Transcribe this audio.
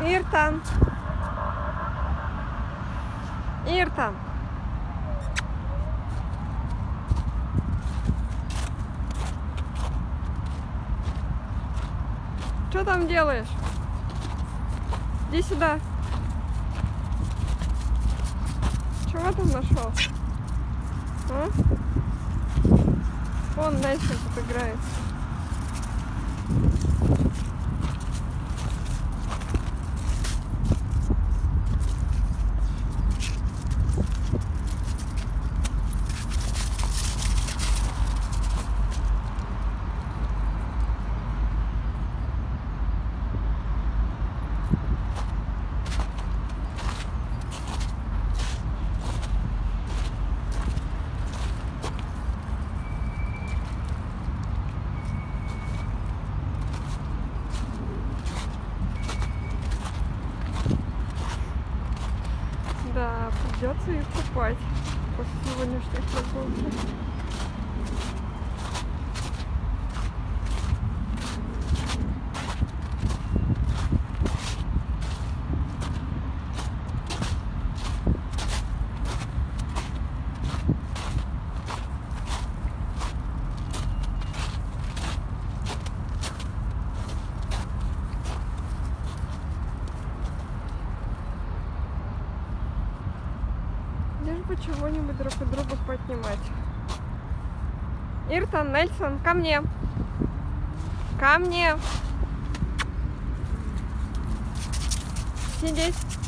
Иртан. Иртан. Что там делаешь? Иди сюда. Чего там нашел? А? Вон дальше тут играет. Да, придется их купать после сегодняшних прогулки. Лишь бы чего-нибудь друг от друга поднимать. Иртан, Нельсон, ко мне. Ко мне. Сидеть.